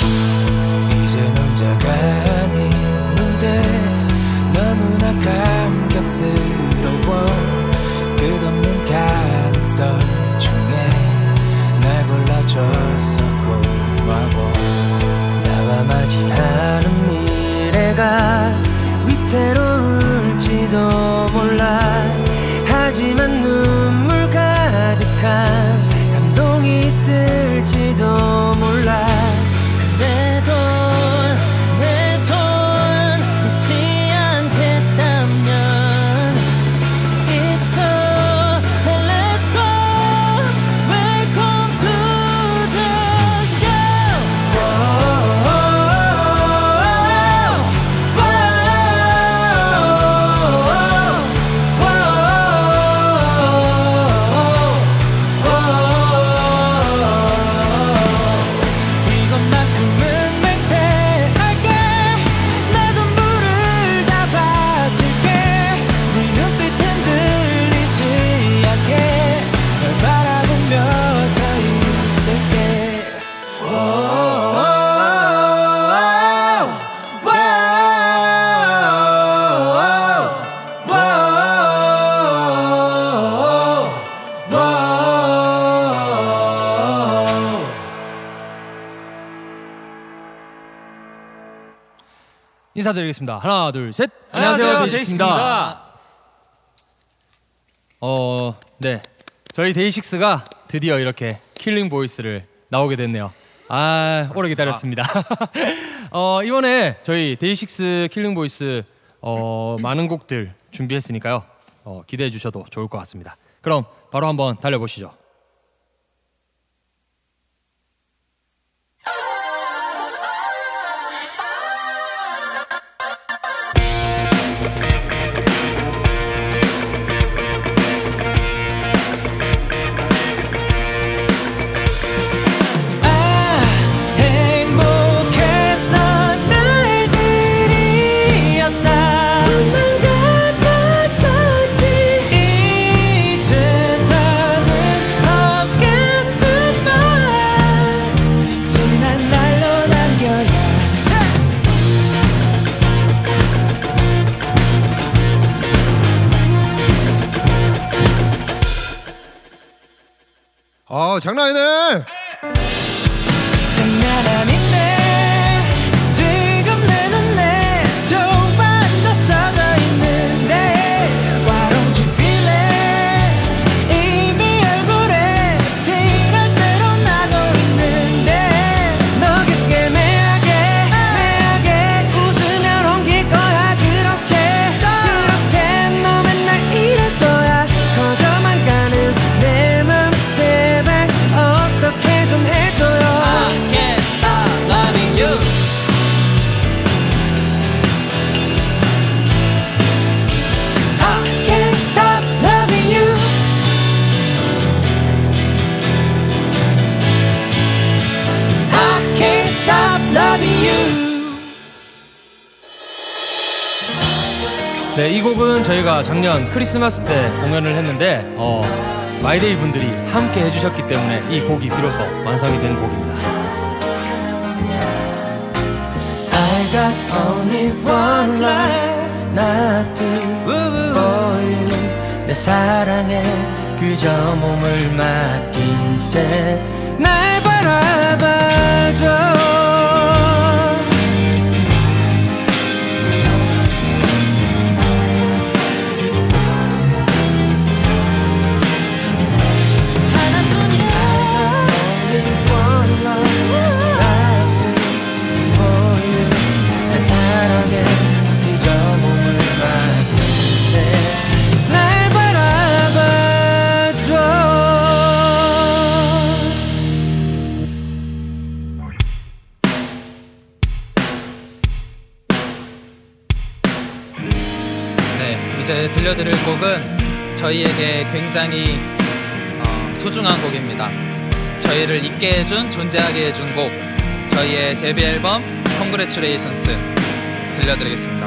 이젠 혼자가 아닌 무대 너무나 감격스러워 끝없는 가능성 중에 날 골라줘서 고마워 나와 맞이하는 미래가 위태로울지도 몰라 하지만 눈물 가득한 감동이 있을지도 몰라 그래도 내 손 놓지 않겠다면 It's all and let's go Welcome to the show 이것만큼은 맹세할게 내 전부를 다 바칠게 네 눈빛 흔들리지 않게 널 바라보며 서 있을게 인사드리겠습니다. 하나, 둘, 셋. 안녕하세요, 데이식스입니다. 네, 저희 데이식스가 드디어 이렇게 킬링 보이스를 나오게 됐네요. 오래 기다렸습니다. 이번에 저희 데이식스 킬링 보이스 많은 곡들 준비했으니까요. 기대해 주셔도 좋을 것 같습니다. 그럼 바로 한번 달려보시죠. 행복했던 날들이었나 꿈만 같았었지 이제 더는 없겠지만 지난 날로 남겨야 장난 아니네. 장난 아닌데 지금 내 눈에 조금 써져 있는데 Why don't you feel it 이미 얼굴에 티날 대로 나고 있는데 너 계속해 매하게 웃으면 옮길 거야 그렇게 너 맨날 이럴 거야 커져만 가는 내 맘 제발 어떻게 좀 해줘요 I can't stop loving you I can't stop loving you I can't stop loving you 네, 이 곡은 저희가 작년 크리스마스 때 공연을 했는데 마이데이 분들이 함께 해주셨기 때문에 이 곡이 비로소 완성이 된 곡입니다. I got only one life not to for you 내 사랑에 그저 몸을 맡긴 채 날 바라봐줘 이제 들려드릴 곡은 저희에게 굉장히 소중한 곡입니다. 저희를 있게 해준, 존재하게 해준 곡, 저희의 데뷔 앨범 Congratulations 들려드리겠습니다.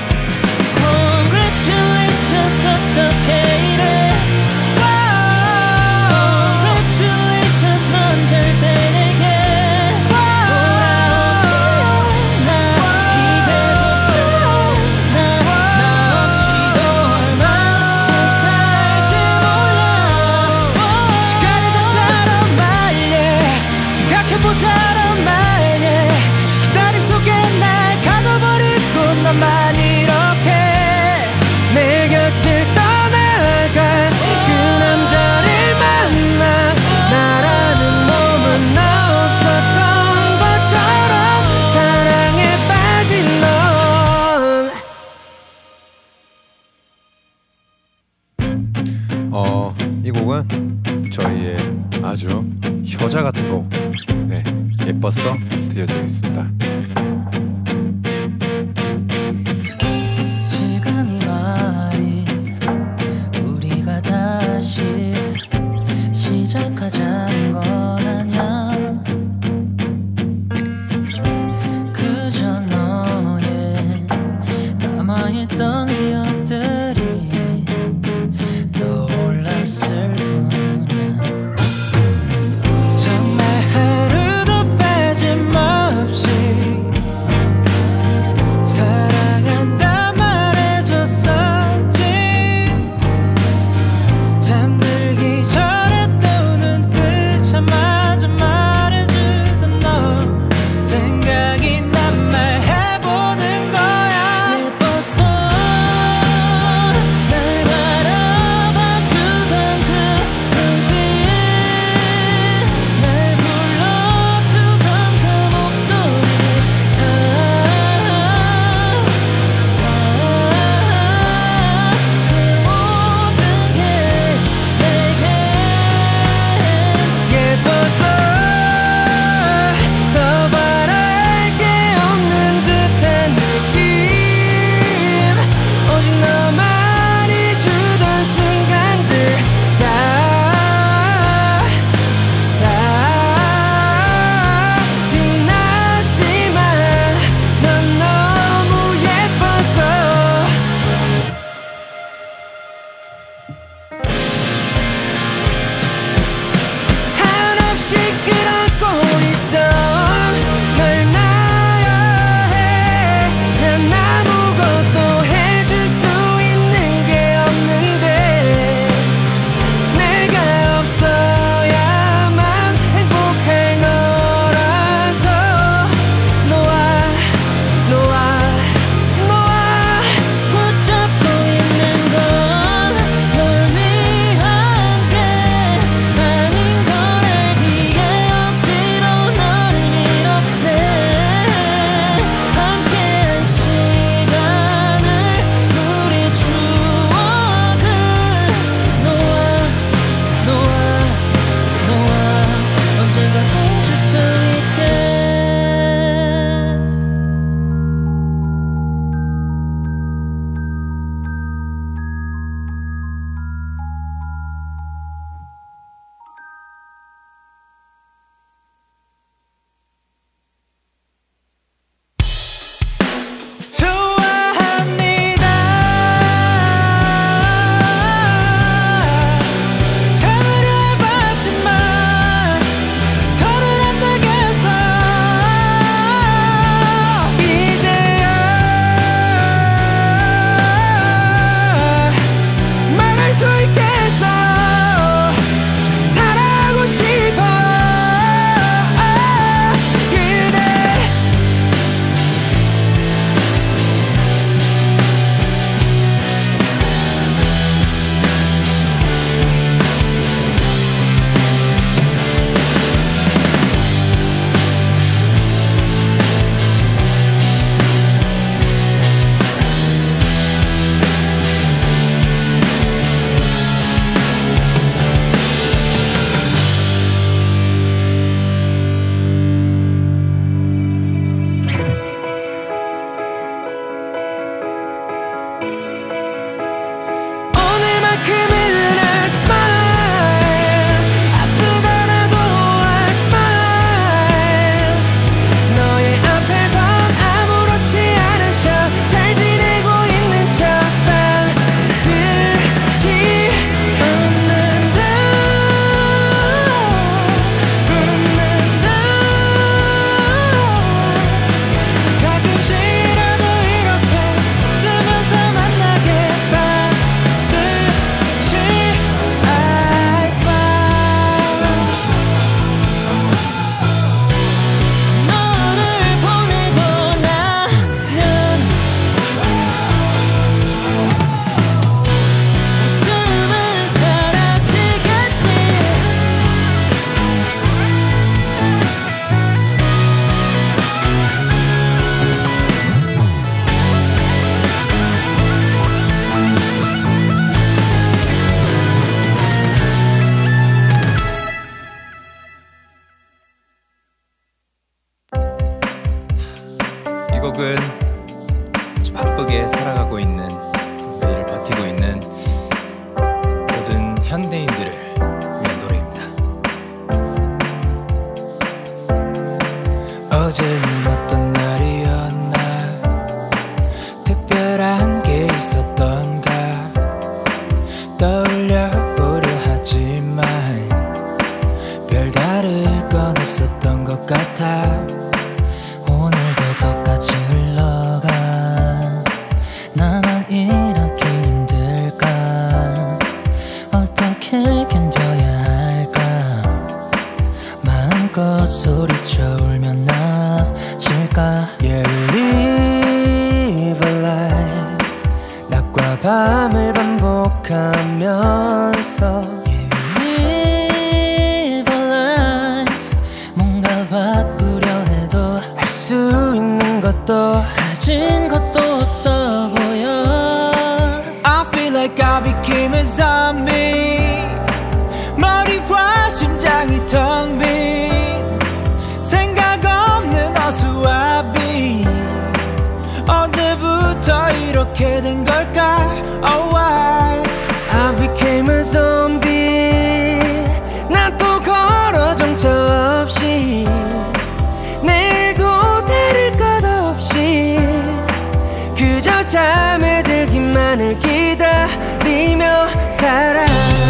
Congratulations 어떻게 이래 이 곡은 저희의 아주 효자 같은 곡, 네, 예뻤어 들려드리겠습니다. 지금 이 말이 우리가 다시 시작하자는 건 아냐. 그저 너의 남아있던 기억들이 떠올랐을 뿐이야. 정말 하루도 빠짐없이 현대인들을 위한 노래입니다. 어제는 어떤 날이었나, 특별한 게 있었던가 떠올려보려 하지만 별다를 건 없었던 것 같아. 오늘도 똑같이 흘러가. 나만 이렇게 힘들까? 어떻게 견뎌야 할까? 마음껏 소리쳐 울면 나질까? Yeah, we live a life, 낮과 밤을 반복하면서. Live a life. 뭔가 바꾸려 해도 할 수 있는 것도 가진 것도 없어 보여. I feel like I became a zombie. 머리와 심장이 텅 빈 생각 없는 어수아비. 언제부터 이렇게 된 걸까? Oh, why I became a zombie. 난 또 걸어 정처 없이, 내일도 다를 것 없이 그저 잠에 들기만을 기다리며 살아.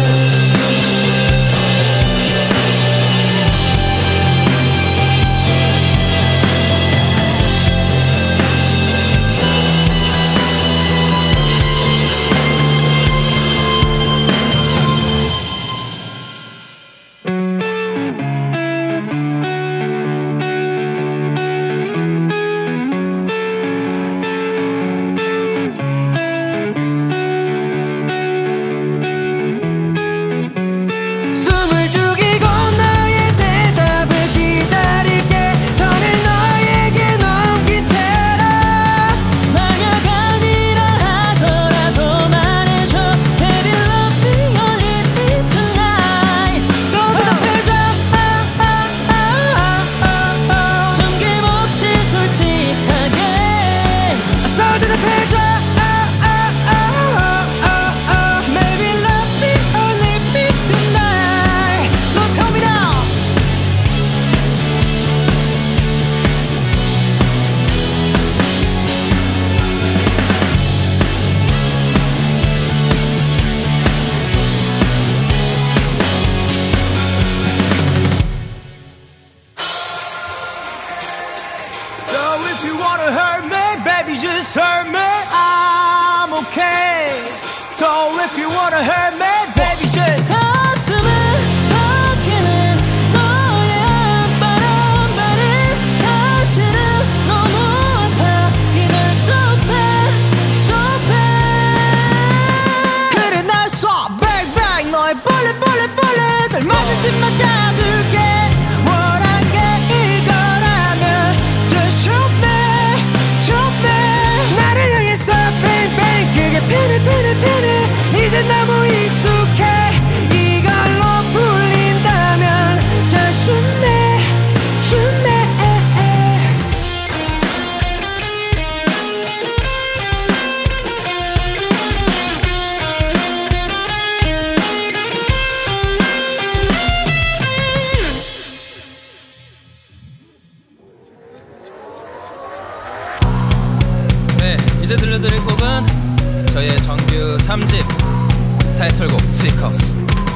Just hurt me, I'm okay. So if you wanna hurt me, baby, just 가슴을 박히는 너의 바람발이 사실은 너무 아파. 이들 so bad, so bad. 그래 날 쏴, bang bang. 너의 bullet bullet bullet 얼마든지 맞아줄게. 원한 게 이거라면 just shoot me, shoot me. 나를 향해서 bang bang. 그게 편해 편해 편해. 이제 너무 익숙해. 이걸로 풀린다면 just shoot me, shoot me. 네, 이제 들려드릴 곡은 저희의 정규 3집 타이틀곡 스위컵스.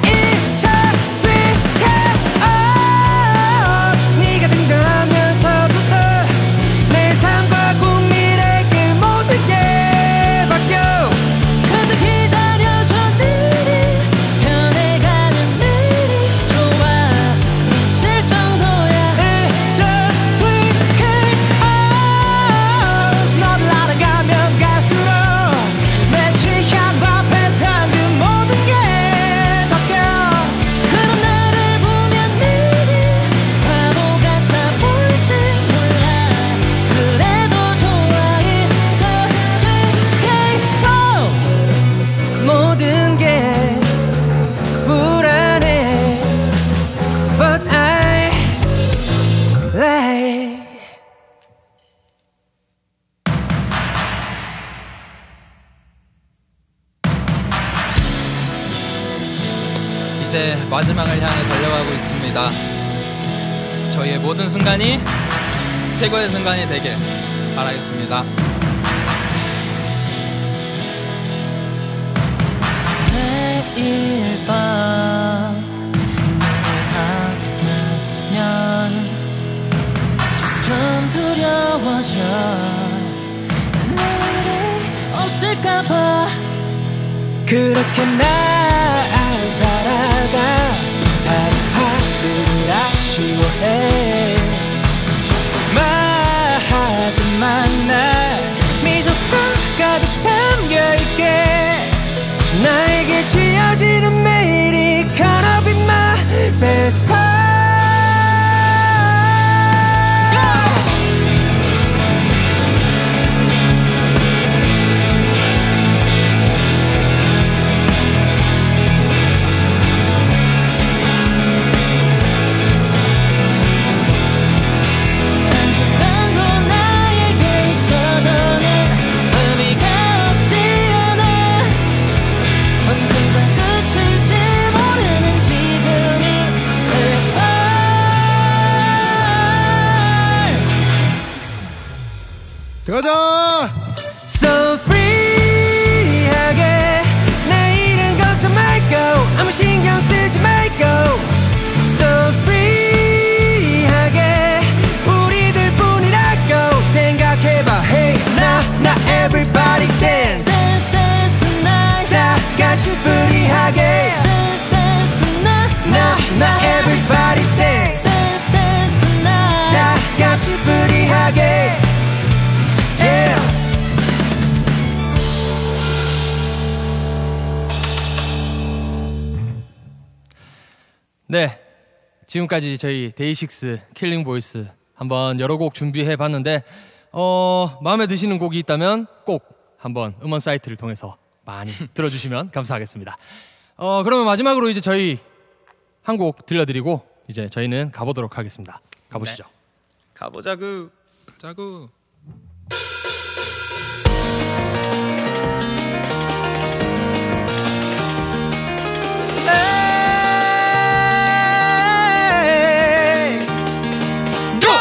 네가 등장하면서부터 내 삶과 꿈미래 그 모든 게 바뀌어. 그때 기다려준 일이 변해가는 일이 좋아 미칠 정도야. It's just sweet chaos. 너를 알아가면 갈수록 내 취향과 패턴 그 모든 게 바뀌어. 그런 이제 마지막을 향해 달려가고 있습니다. 저희의 모든 순간이 최고의 순간이 되길 바라겠습니다. 매일 밤 눈을 감으면 점점 두려워져. 내일이 없을까봐 그렇게 날 살아가 하루하루를 아쉬워해. 하지만 날 미소가 가득 담겨있게. 나에게 쥐어지는 매일이 gonna be my best part. 가자! So free하게 내일은 걱정 말고 아무 신경 쓰지 말고. So free하게 우리들뿐이라고 생각해봐. Hey 나 everybody dance. Dance dance tonight. 다 같이 프리하게. Dance dance tonight. 나 everybody dance. Dance dance tonight. 다 같이 프리하게. Yeah. 네, 지금까지 저희 데이식스 킬링 보이스 한번 여러 곡 준비해 봤는데 마음에 드시는 곡이 있다면 꼭 한번 음원 사이트를 통해서 많이 들어주시면 감사하겠습니다. 그러면 마지막으로 이제 저희 한 곡 들려드리고 이제 저희는 가보도록 하겠습니다. 가보시죠. 가보자구. 가자구. Hey. Go.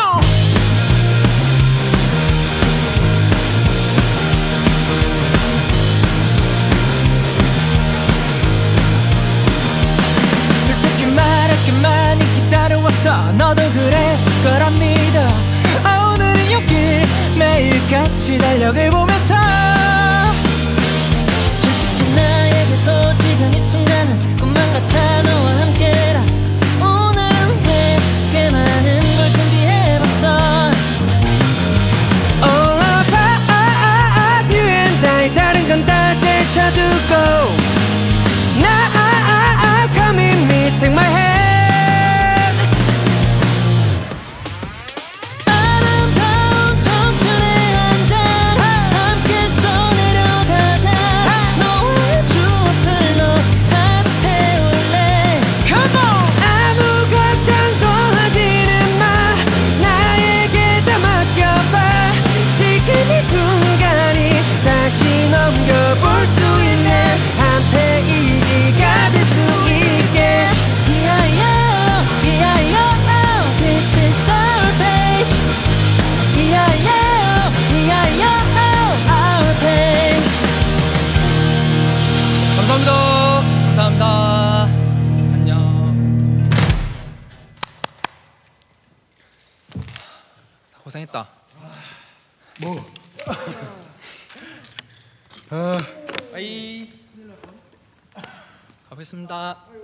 솔직히 말할게 많이 기다려왔어. 너도 그랬을 거란 믿어. 오늘은 여길 매일같이 달력을 보면서 솔직히 나에게도 지금 이 순간은 꿈만 같아. 너와 함께라. 오늘을 위해 꽤 많은 걸 준비해봤어. All about you and I. 다른 건 다 제쳐두고 나 come in me, take my hand. 아름다운 청춘의 한 잔 함께 써내려가자. 너의 추억들로 가득 채울래. Come on. 아무 걱정도 하지는 마. 나에게 다 맡겨봐. 지금 이 순간이 다시 넘겨볼 수 있는 한 페이지가 될 수 있게. This is our page. Our page. 감사합니다. 감사합니다. 안녕. 고생했다. 빠이. 가보겠습니다.